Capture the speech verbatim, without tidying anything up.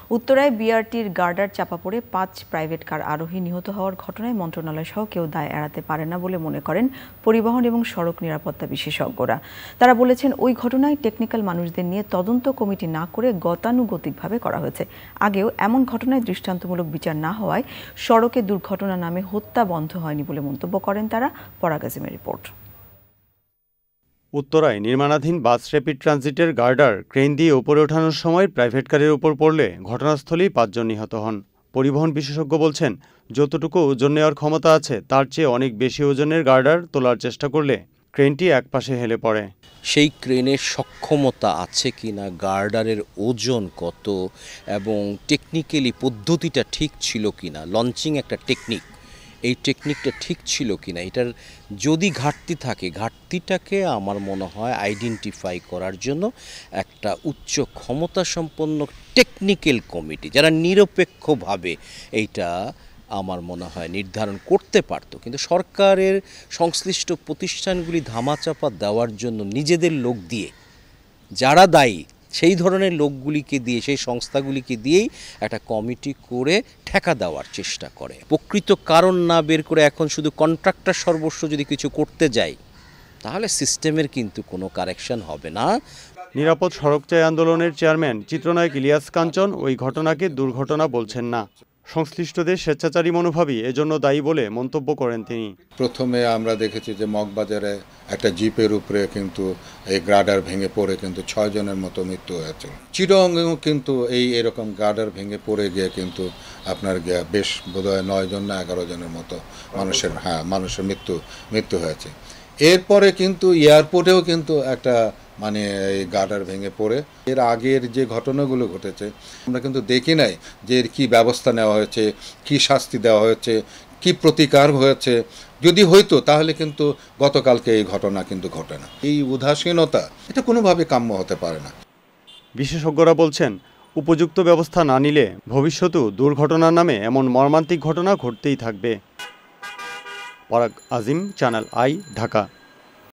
উত্তরায় বিআরটির গার্ডার চাপা পড়ে পাঁচ প্রাইভেট কার আরোহী নিহত হওয়ার ঘটনায় মন্ত্রণালয় সহ কেউ দায় এড়াতে পারে না বলে মনে করেন পরিবহন এবং সড়ক নিরাপত্তা বিশেষজ্ঞরা। তারা বলেছেন, ওই ঘটনায় টেকনিক্যাল মানুষদের নিয়ে তদন্ত কমিটি না করে গতানুগতিকভাবে করা হয়েছে। আগেও এমন ঘটনায় দৃষ্টান্তমূলক বিচার না হওয়ায় সড়কে দুর্ঘটনা নামে হত্যা বন্ধ হয়নি বলে মন্তব্য করেন তারা। পরাগ আজিমের রিপোর্ট। উত্তরায় নির্মাণাধীন বাস র্যাপিড ট্রানজিটের গার্ডার ক্রেন দিয়ে উপরে ওঠানোর সময় প্রাইভেট কারের উপর পড়লে ঘটনাস্থলেই পাঁচজন নিহত হন। পরিবহন বিশেষজ্ঞ বলছেন, যতটুকু ওজন নেওয়ার ক্ষমতা আছে তার চেয়ে অনেক বেশি ওজনের গার্ডার তোলার চেষ্টা করলে ক্রেনটি একপাশে হেলে পড়ে। সেই ক্রেনের সক্ষমতা আছে কিনা, গার্ডারের ওজন কত এবং টেকনিক্যালি পদ্ধতিটা ঠিক ছিল কিনা, লঞ্চিং একটা টেকনিক, এই টেকনিকটা ঠিক ছিল কিনা, এটার যদি ঘাটতি থাকে ঘাটতিটাকে আমার মনে হয় আইডেন্টিফাই করার জন্য একটা উচ্চ ক্ষমতা সম্পন্ন টেকনিক্যাল কমিটি যারা নিরপেক্ষভাবে এইটা আমার মনে হয় নির্ধারণ করতে পারতো। কিন্তু সরকারের সংশ্লিষ্ট প্রতিষ্ঠানগুলি ধামাচাপা দেওয়ার জন্য নিজেদের লোক দিয়ে, যারা দায়ী সেই ধরনের লোকগুলিকে দিয়ে, সেই সংস্থাগুলিকে দিয়েই একটা কমিটি করে ঠেকা দেওয়ার চেষ্টা করে। প্রকৃত কারণ না বের করে এখন শুধু কন্ট্রাক্টর সর্বস্ব যদি কিছু করতে যায় তাহলে সিস্টেমের কিন্তু কোনো কারেকশন হবে না। নিরাপদ সড়ক চাই আন্দোলনের চেয়ারম্যান চিত্রনায়ক ইলিয়াস কাঞ্চন ওই ঘটনাকে দুর্ঘটনা বলছেন না। সংশ্লিষ্টদের স্বেচ্ছাচারী মনোভাবই এজন্য দায়ী বলে মন্তব্য করেন তিনি। প্রথমে আমরা দেখেছি যে মগবাজারে একটা জিপের উপরে কিন্তু এই গার্ডার ভেঙে পড়ে কিন্তু ছয় জনের মতো মৃত্যু হয়েছে। চিটংয়েও কিন্তু এই এরকম গার্ডার ভেঙে পড়ে গিয়ে কিন্তু আপনার বেশ বোধহয় নয় জন না এগারো জনের মতো মানুষের হ্যাঁ মানুষের মৃত্যু মৃত্যু হয়েছে। এরপরে কিন্তু এয়ারপোর্টেও কিন্তু একটা মানে এই গার্ডার ভেঙে পড়ে। এর আগের যে ঘটনাগুলো ঘটেছে আমরা কিন্তু দেখি নাই যে এর কী ব্যবস্থা নেওয়া হয়েছে, কি শাস্তি দেওয়া হয়েছে, কি প্রতিকার হয়েছে। যদি হইতো তাহলে কিন্তু গতকালকে এই ঘটনা কিন্তু ঘটে না। এই উদাসীনতা এটা কোনোভাবে কাম্য হতে পারে না। বিশেষজ্ঞরা বলছেন, উপযুক্ত ব্যবস্থা না নিলে ভবিষ্যতেও দুর্ঘটনার নামে এমন মর্মান্তিক ঘটনা ঘটতেই থাকবে। পরাগ আজিম, চ্যানেল আই, ঢাকা।